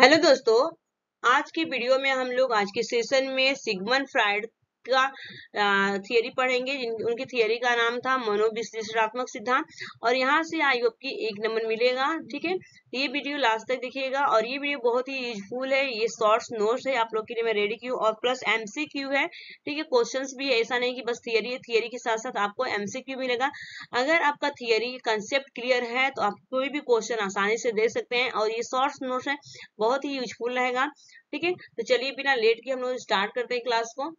Hello दोस्तों, आज की वीडियो में हम लोग आज के सेशन में सिगमंड फ्राइड का थियरी पढ़ेंगे। उनकी थियरी का नाम था मनोविश्लेषणात्मक सिद्धांत। और यहाँ से आई होप की 1 नंबर मिलेगा। ठीक है, ये वीडियो लास्ट तक देखिएगा और ये वीडियो बहुत ही यूजफुल है। ये शॉर्ट्स नोट्स है आप लोग के लिए मैं रेडी की हूँ और प्लस एमसीक्यू है। ठीक है, क्वेश्चंस भी है, ऐसा नहीं कि बस थियरी है, थियरी के साथ साथ आपको एमसीक्यू मिलेगा। अगर आपका थियरी कंसेप्ट क्लियर है तो आप कोई भी क्वेश्चन आसानी से दे सकते हैं और ये शॉर्ट्स नोट्स है, बहुत ही यूजफुल रहेगा। ठीक है, तो चलिए बिना लेट के हम लोग स्टार्ट करते हैं क्लास को।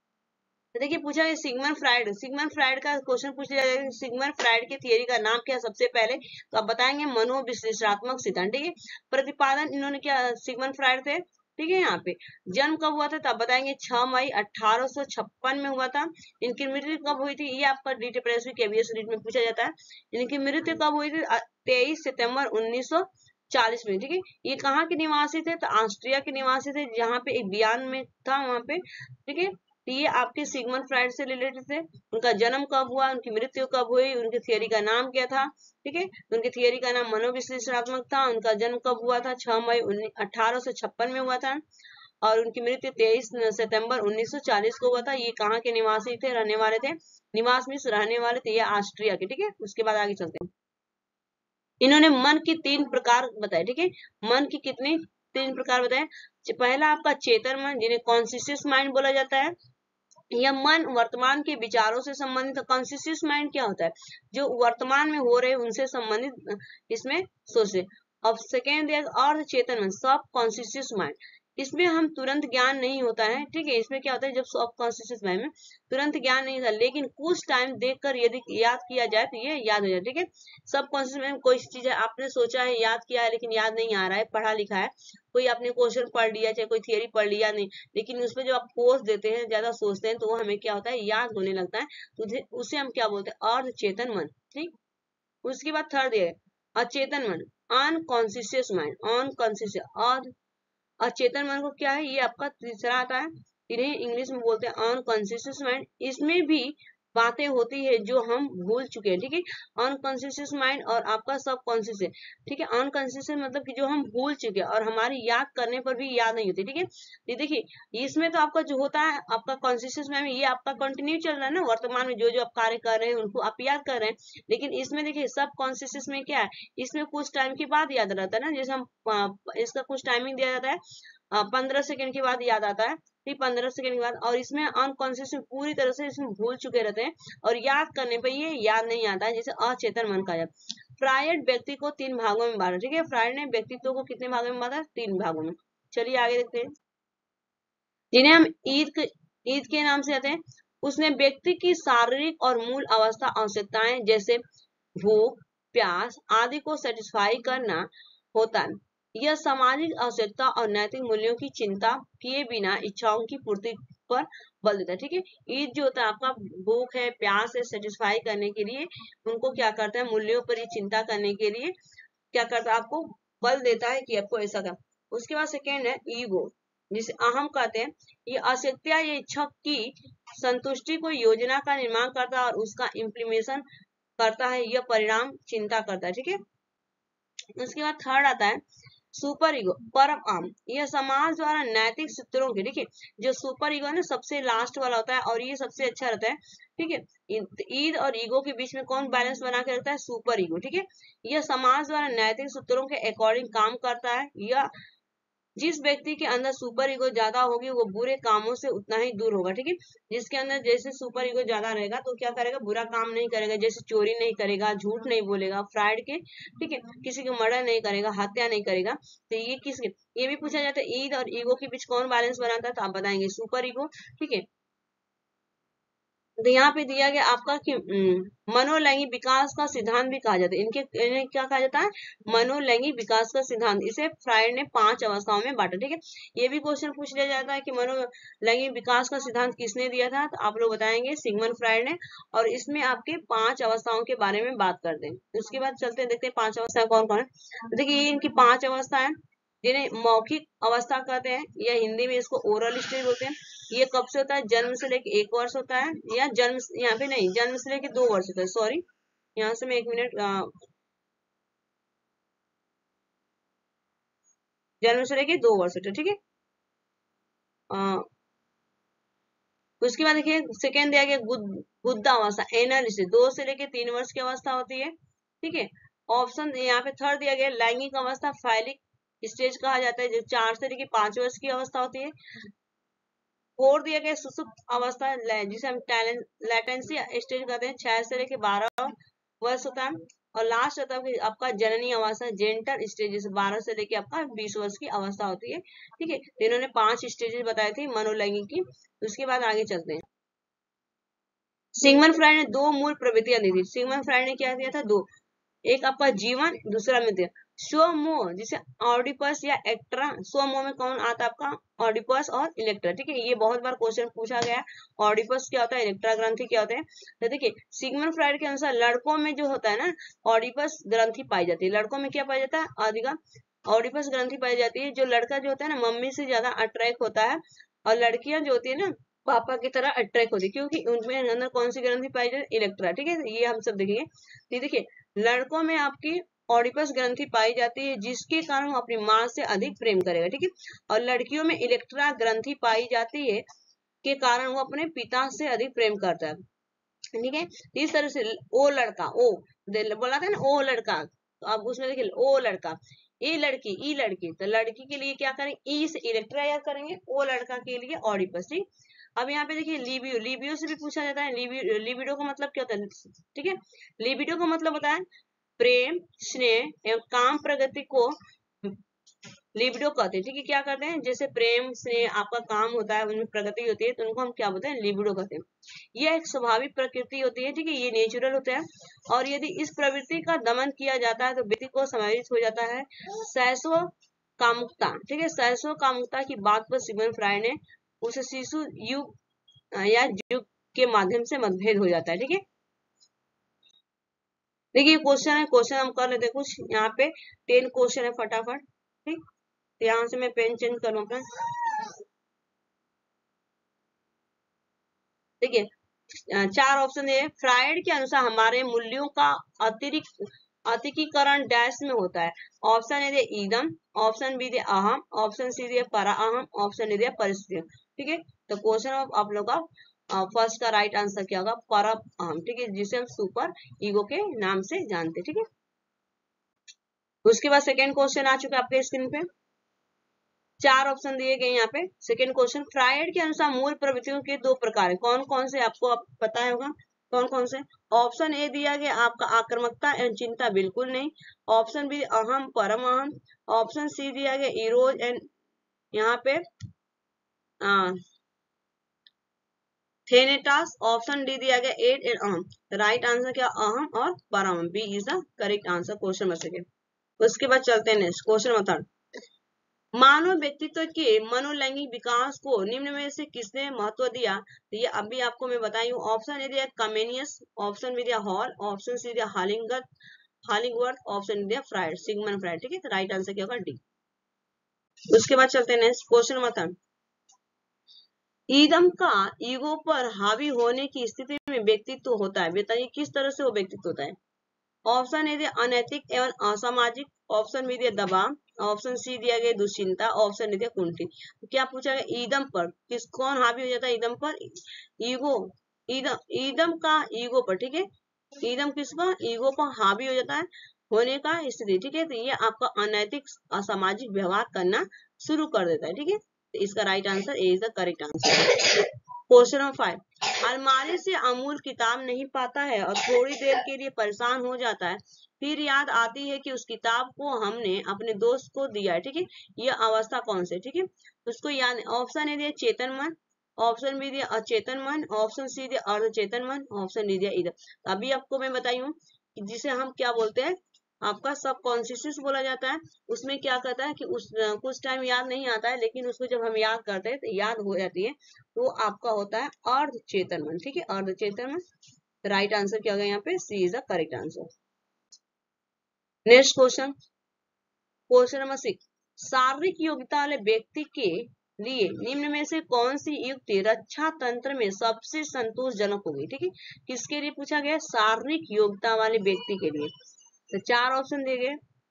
तो देखिए पूछा है सिगमंड फ्राइड का क्वेश्चन पूछ लिया जाएगा। सिगमंड फ्राइड की थियरी का नाम क्या है सबसे पहले, तो आप बताएंगे मनोविश्लेषणात्मक सिद्धांत। ठीक है, प्रतिपादन इन्होंने क्या, सिगमंड फ्राइड थे। ठीक है, यहाँ पे जन्म कब हुआ था तो आप बताएंगे 6 मई 1856 में हुआ था। इनकी मृत्यु कब हुई थी, ये आपका डीटी प्रेस केवीएस रीट में पूछा जाता है। इनकी मृत्यु कब हुई थी, 23 सितंबर 1940 में। ठीक है, ये कहाँ के निवासी थे, तो ऑस्ट्रिया के निवासी थे, जहाँ पे एक बियान में था वहां पे। ठीक है, तो ये आपके सिगमंड फ्राइड से रिलेटेड थे। उनका जन्म कब हुआ, उनकी मृत्यु कब हुई, उनकी थियरी का नाम क्या था। ठीक है, तो उनकी थियरी का नाम मनोविश्लेषणात्मक था। उनका जन्म कब हुआ था, 6 मई 1856 में हुआ था और उनकी मृत्यु 23 सितंबर 1940 को हुआ था। ये कहाँ के निवासी थे, रहने वाले थे, निवास में रहने वाले थे, ये ऑस्ट्रिया के। ठीक है, उसके बाद आगे चलते हैं। इन्होंने मन की 3 प्रकार बताए। ठीक है, मन की कितने 3 प्रकार बताए। पहला आपका चेतन मन, जिन्हें कॉन्शियस माइंड बोला जाता है। यह मन वर्तमान के विचारों से संबंधित। कॉन्शियस माइंड क्या होता है, जो वर्तमान में हो रहे उनसे संबंधित इसमें सोचे। अब सेकेंड है अर्ध चेतन मन, सब कॉन्शियस माइंड। इसमें हम तुरंत ज्ञान नहीं होता है। ठीक है, इसमें क्या होता है, जब सब कॉन्शियस माइंड में तुरंत ज्ञान नहीं होता, लेकिन कुछ टाइम देखकर यदि याद किया जाए तो ये याद हो जाए। ठीक है, सब कॉन्शियस माइंड कोई चीज है आपने सोचा है, याद किया है, लेकिन याद नहीं आ रहा है, पढ़ा लिखा है, कोई आपने क्वेश्चन पढ़ लिया, चाहे कोई थियरी पढ़ लिया नहीं, लेकिन उसमें जो आप फोर्स देते हैं, ज्यादा सोचते हैं, तो वो हमें क्या होता है, याद होने लगता है। तो उसे हम क्या बोलते हैं, अर्ध चेतन मन। ठीक, उसके बाद थर्ड है अचेतन मन, अनकॉन्शियस माइंड, अनकॉन्शियस। और अचेतन मन को क्या है, ये आपका तीसरा आता है। इन्हें इंग्लिश में बोलते हैं अनकॉन्शियस माइंड। इसमें भी बातें होती है जो हम भूल चुके हैं। ठीक है, अनकॉन्शियस माइंड और आपका सब कॉन्शियस है। ठीक है, अनकॉन्शियस मतलब कि जो हम भूल चुके हैं और हमारी याद करने पर भी याद नहीं होती। ठीक है, ये देखिए इसमें तो आपका जो होता है आपका कॉन्शियस माइंड, ये आपका कंटिन्यू चल रहा है ना, वर्तमान में जो जो आप कार्य कर रहे हैं उनको आप याद कर रहे हैं। लेकिन इसमें देखिए सब कॉन्शियस में क्या है, इसमें कुछ टाइम के बाद याद रहता है ना, जैसे हम इसका कुछ टाइमिंग दिया जाता है, 15 सेकंड के बाद याद आता है। फिर 15 सेकंड के बाद, और इसमें अनकॉन्शियस में पूरी तरह से इसमें भूल चुके रहते हैं और याद करने पर ये याद नहीं आता है, जैसे अचेतन मन का याद। फ्रायड व्यक्ति को 3 भागों में बांटा। ठीक है, फ्रायड ने व्यक्तित्व को कितने भागों में बांटा, 3 भागों में। चलिए आगे देखते हैं, जिन्हें हम ईद के नाम से आते हैं। उसने व्यक्ति की शारीरिक और मूल अवस्था आवश्यकताएं जैसे भूख, प्यास आदि को सेटिस्फाई करना होता है। यह सामाजिक आवश्यकता और नैतिक मूल्यों की चिंता किए बिना इच्छाओं की पूर्ति पर बल देता है। ठीक है, ईद जो होता है आपका, भूख है, प्यास है, सेटिस्फाई करने के लिए उनको क्या करता है, मूल्यों पर ही चिंता करने के लिए क्या करता है, आपको बल देता है कि आपको ऐसा कर। उसके बाद सेकेंड है ईगो, जिसे अहम कहते हैं। ये आवश्यकता या इच्छा की संतुष्टि को योजना का निर्माण करता है और उसका इम्प्लीमेशन करता है, यह परिणाम चिंता करता है। ठीक है, उसके बाद थर्ड आता है सुपर ईगो, परम आम। यह समाज द्वारा नैतिक सूत्रों के, देखिए जो सुपर ईगो है ना सबसे लास्ट वाला होता है और ये सबसे अच्छा रहता है। ठीक है, ईद और ईगो के बीच में कौन बैलेंस बना के रखता है, सुपर ईगो। ठीक है, यह समाज द्वारा नैतिक सूत्रों के अकॉर्डिंग काम करता है। यह जिस व्यक्ति के अंदर सुपर ईगो ज्यादा होगी वो बुरे कामों से उतना ही दूर होगा। ठीक है, जिसके अंदर जैसे सुपर ईगो ज्यादा रहेगा तो क्या करेगा, बुरा काम नहीं करेगा, जैसे चोरी नहीं करेगा, झूठ नहीं बोलेगा, फ्रॉड के, ठीक है, किसी को मर्डर नहीं करेगा, हत्या नहीं करेगा। तो ये किसके, ये भी पूछा जाता है ईद और ईगो के बीच कौन बैलेंस बनाता है, तो आप बताएंगे सुपर ईगो। ठीक है, तो यहाँ पे दिया गया आपका कि मनोलैंगिक विकास का सिद्धांत भी कहा जाता है। इन्हें क्या कहा जाता है, मनोलैंगिक विकास का सिद्धांत। इसे फ्रायड ने 5 अवस्थाओं में बांटा। ठीक है, ये भी क्वेश्चन पूछ लिया जाता है कि मनोलैंगिक विकास का सिद्धांत किसने दिया था, तो आप लोग बताएंगे सिगमंड फ्रायड ने। और इसमें आपके 5 अवस्थाओं के बारे में बात करते हैं। उसके बाद चलते हैं, देखते हैं 5 अवस्थाएं कौन कौन है। तो देखिए ये इनकी 5 अवस्था है, जिन्हें मौखिक अवस्था कहते हैं, या हिंदी में इसको ओरल स्टेज बोलते हैं। ये कब से होता है, जन्म से लेके 1 वर्ष होता है, या जन्म, यहाँ पे नहीं, जन्म से लेके 2 वर्ष होता है, सॉरी, यहाँ से मैं 1 मिनट जन्म से लेके 2 वर्ष तक, ठीक है। उसके बाद देखिए सेकेंड दिया गया गुद्धावस्था, एनल स्टेज, 2 से लेके 3 वर्ष की अवस्था होती है, ठीक है। ऑप्शन यहाँ पे थर्ड दिया गया लैंगिक अवस्था, फाइलिक स्टेज कहा जाता है, जो 4 से लेके 5 वर्ष की अवस्था होती है। फोर्थ दिया गया सुसुप्त अवस्था, जिसे हम लैटेंसी स्टेज कहते हैं, 6 से लेके 12 वर्ष होता है। और लास्ट होता है आपका जननी अवस्था, जेंटल स्टेज, जैसे 12 से लेके आपका 20 वर्ष की अवस्था होती है, ठीक है। तो इन्होंने 5 स्टेजेस बताई थी मनोलैंगिक की। उसके बाद आगे चलते हैं। सिगमंड फ्राइड ने 2 मूल प्रवृत्तियां दी थी। सिगमंड फ्राइड ने क्या दिया था? 2, एक आपका जीवन, दूसरा मित्र। स्वमोह, जिसे ऑडिपस या एक्ट्रा, स्वमोह में कौन आता है आपका? ऑडिपस और इलेक्ट्रा, ठीक है। ये बहुत बार क्वेश्चन पूछा गया, ऑडिपस क्या होता है, इलेक्ट्रा ग्रंथि क्या होते हैं। तो देखिए सिगमंड फ्राइड के अनुसार लड़कों में जो होता है ना, ऑडिपस ग्रंथि पाई जाती है। लड़कों में क्या पाया जाता है? अधिका ऑडिपस ग्रंथि पाई जाती है। जो लड़का जो होता है ना, मम्मी से ज्यादा अट्रैक्ट होता है, और लड़कियां जो होती है ना, पापा की तरह अट्रैक्ट होती है, क्योंकि उनमें अंदर कौन सी ग्रंथि पाई जाती है? इलेक्ट्रा, ठीक है। ये हम सब देखेंगे। तो देखिए लड़कों में आपकी ऑडिपस ग्रंथि पाई जाती है, जिसके कारण वो अपनी माँ से अधिक प्रेम करेगा, ठीक है। और लड़कियों में इलेक्ट्रा ग्रंथि पाई जाती है, के कारण वो अपने पिता से अधिक प्रेम करता है, ठीक है। इस तरह से ओ लड़का, ओ बोला था ना, ओ लड़का, तो अब उसमें देखिए ओ लड़का, ए लड़की, ई लड़की, तो लड़की के लिए क्या करें? ई से इलेक्ट्रा याद करेंगे, ओ लड़का के लिए ऑडिपस, ठीक। अब यहाँ पे देखिए लिबियो, लिबियो से भी पूछा जाता है। लिबिडो का मतलब क्या होता है? ठीक है, लिबिडो का मतलब होता है प्रेम, स्नेह एवं काम प्रगति को लिबिडो कहते हैं, ठीक है। क्या करते हैं? जैसे प्रेम स्नेह आपका काम होता है, उनमें प्रगति होती है, तो उनको हम क्या बोलते हैं? लिबिडो कहते हैं। यह एक स्वाभाविक प्रकृति होती है, ठीक है, ये नेचुरल होता है। और यदि इस प्रवृत्ति का दमन किया जाता है तो व्यक्ति को समाहित हो जाता है सहस्व कामुकता, ठीक है। सहस्व कामुकता की बात पर सिगमंड फ्राइड ने उस शिशु युग या युग के माध्यम से मतभेद हो जाता है, ठीक है। देखिए क्वेश्चन है, क्वेश्चन हम कर लेते हैं कुछ। यहाँ पे 10 क्वेश्चन है फटाफट, ठीक। यहाँ से मैं पेन चेंज करूँ अपना। देखिए 4 ऑप्शन है। फ्राइड के अनुसार हमारे मूल्यों का अतिरिक्त अतिकीकरण डैश में होता है। ऑप्शन ए दे ईदम, ऑप्शन बी दे अहम, ऑप्शन सी दे परा अहम, ऑप्शन डी दे परिस्थिति, ठीक है। तो क्वेश्चन आप लोग का फर्स्ट का राइट आंसर क्या होगा? पर अहम, ठीक है, जिसे हम सुपर ईगो के नाम से जानते हैं, ठीक है। उसके बाद सेकेंड क्वेश्चन आ चुका है आपके स्क्रीन पे। 4 ऑप्शन दिए गए यहाँ पे। सेकेंड क्वेश्चन, फ्राइड के अनुसार मूल प्रवृत्तियों के 2 प्रकार है। कौन कौन से आपको पता होगा? कौन कौन से? ऑप्शन ए दिया गया आपका आक्रामकता एंड चिंता बिल्कुल नहीं। ऑप्शन बी अहम परम अहम। ऑप्शन सी दिया गया इरोज एंड यहाँ पे थेनेटास। ऑप्शन डी दिया गया एड एंड अहम। राइट आंसर क्या? अहम और परम, B is the correct answer, question number second. उसके बाद चलते हैं नेक्स्ट क्वेश्चन नंबर थर्ड। मानव व्यक्तित्व के मनोलैंगिक विकास को निम्न में से किसने महत्व दिया? तो ये अभी आपको मैं बताई हूँ। ऑप्शन ए दिया कमेनियस, ऑप्शन बी दिया हॉल, ऑप्शन सी दिया हालिंगवर्थ, ऑप्शन दिया फ्राइड, सिगमंड फ्राइड, ठीक है। तो राइट आंसर क्या होगा? डी। उसके बाद चलते हैं नेक्स्ट क्वेश्चन नंबर थर्ड। ईदम का ईगो पर हावी होने की स्थिति में व्यक्तित्व होता है। बताइए किस तरह से वो व्यक्तित्व होता है? ऑप्शन ए दिया अनैतिक एवं असामाजिक, ऑप्शन बी दिया दबाव, ऑप्शन सी दिया गया दुश्चिंता, ऑप्शन डी दिया कुंठी। तो क्या पूछा गया? ईदम पर किस कौन हावी हो जाता है? ईदम पर ईगो, ईदम का ईगो पर, ठीक है। ईदम किस पर? ईगो पर हावी हो जाता है होने का स्थिति, ठीक है। तो ये आपका अनैतिक असामाजिक व्यवहार करना शुरू कर देता है, ठीक है। तो इसका right answer A is the correct answer. Question number 5, अलमारी से अमूल किताब नहीं पाता है और थोड़ी देर के लिए परेशान हो जाता है, फिर याद आती है कि उस किताब को हमने अपने दोस्त को दिया है, ठीक है। यह अवस्था कौन सी? ठीक है, उसको याद। ऑप्शन ए दिया चेतन मन, ऑप्शन बी दिया अचेतन मन, ऑप्शन सी दिया अर्धचेतन मन, ऑप्शन डी दिया इधर। अभी आपको मैं बताई हूँ कि जिसे हम क्या बोलते हैं, आपका सबकॉन्शियस बोला जाता है। उसमें क्या करता है कि कुछ टाइम याद नहीं आता है, लेकिन उसको जब हम याद करते हैं तो याद हो जाती है। तो आपका होता है अर्धचेतन मन, ठीक है, अर्धचेतन मन। राइट आंसर क्या होगा यहाँ पे? C is the correct answer. Next question, question number 6, शारीरिक योग्यता वाले व्यक्ति के लिए निम्न में से कौन सी युक्ति रक्षा तंत्र में सबसे संतोषजनक होगी? ठीक है, किसके लिए पूछा गया? शारीरिक योग्यता वाले व्यक्ति के लिए। तो 4 ऑप्शन दिए गए।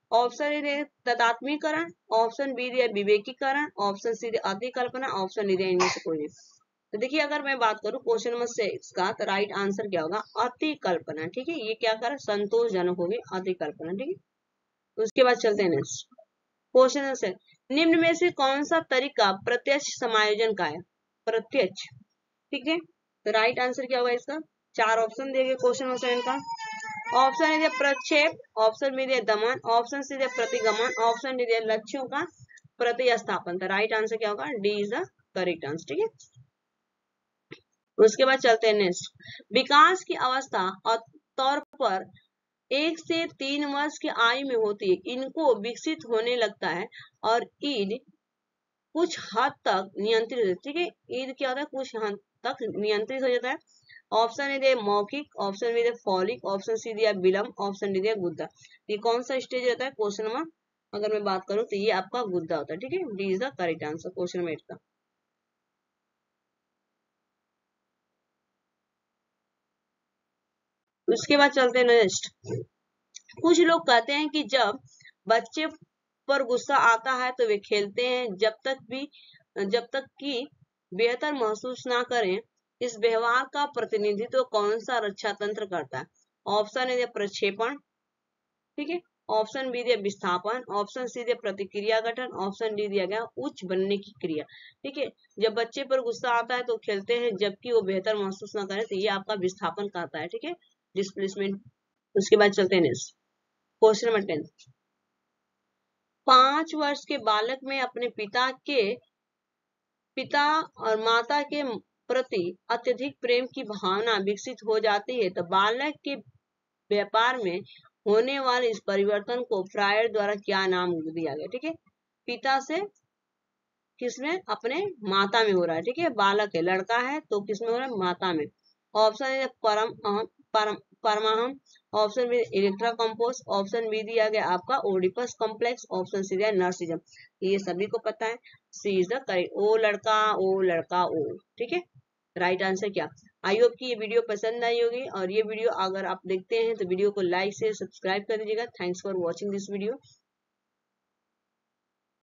ऑप्शन ए दिया तदात्मीकरण, ऑप्शन बी दिया विवेकीकरण, ऑप्शन सी दिया अतिकल्पना, ऑप्शन डी दिया इनमें से कोई नहीं। तो देखिए अगर मैं बात करूं क्वेश्चन नंबर 6 का, तो राइट आंसर क्या होगा, अतिकल्पना। ठीक है, ये क्या कर संतोषजनक होगी अतिकल्पना। ठीक है, उसके बाद चलते हैं नेक्स्ट क्वेश्चन नंबर 7, निम्न में से कौन सा तरीका प्रत्यक्ष समायोजन का है, प्रत्यक्ष। ठीक है, तो राइट आंसर क्या होगा इसका, 4 ऑप्शन देंगे क्वेश्चन नंबर 7 का। ऑप्शन ए दिया प्रक्षेप, ऑप्शन बी दिया दमन, ऑप्शन सी दिया प्रतिगमन, ऑप्शन डी दिया लक्ष्यों का प्रतिस्थापन। तो राइट आंसर क्या होगा, D is the correct answer. ठीक है, उसके बाद चलते हैं नेक्स्ट, विकास की अवस्था और तौर पर 1 से 3 वर्ष की आयु में होती है, इनको विकसित होने लगता है और ईद कुछ हद तक नियंत्रित होती है। ठीक है, ईद क्या होता है, कुछ हद तक नियंत्रित हो जाता है। ऑप्शन ए दिया मौखिक, ऑप्शन बी दिया फॉलिक, ऑप्शन सी दिया विलंब, ऑप्शन डी दिया गुद्दा। ये कौन सा स्टेज रहता है क्वेश्चन नंबर, अगर मैं बात करूं तो ये आपका गुद्दा होता है। ठीक है, D is the correct answer question number 8 का। उसके बाद चलते हैं नेक्स्ट, कुछ लोग कहते हैं कि जब बच्चे पर गुस्सा आता है तो वे खेलते हैं जब तक कि बेहतर महसूस ना करें। इस व्यवहार का प्रतिनिधित्व कौन सा रक्षा तंत्र करता है, ऑप्शन ए प्रक्षेपण, ठीक है, ऑप्शन बी दिया विस्थापन, ऑप्शन सी दिया प्रतिक्रिया गठन, ऑप्शन डी दिया गया उच्च बनने की क्रिया। ठीक है, जब बच्चे पर गुस्सा आता है तो खेलते हैं जबकि वो बेहतर महसूस ना करे, तो ये आपका विस्थापन कहता है। ठीक है, डिस्प्लेसमेंट। उसके बाद चलते हैं नेक्स्ट क्वेश्चन नंबर 10, 5 वर्ष के बालक में अपने पिता और माता के प्रति अत्यधिक प्रेम की भावना विकसित हो जाती है, तो बालक के व्यापार में होने वाले इस परिवर्तन को फ्रायड द्वारा क्या नाम दिया गया। ठीक है, पिता से किसमें, अपने माता में हो रहा है। ठीक है, बालक है, लड़का है तो किसमें हो रहा है, माता में। ऑप्शन है परमाहम, ऑप्शन बी इलेक्ट्रा कंपोस्ट, ऑप्शन बी दिया गया आपका ओडिपस कॉम्प्लेक्स, ऑप्शन सी दिया नर्सिजम। ये सभी को पता है, सी इज द करेक्ट, ओ लड़का ओ। ठीक है, राइट आंसर क्या। आई होप कि ये वीडियो पसंद आई होगी, और ये वीडियो अगर आप देखते हैं तो वीडियो को लाइक से सब्सक्राइब कर दीजिएगा। Thanks for watching this video.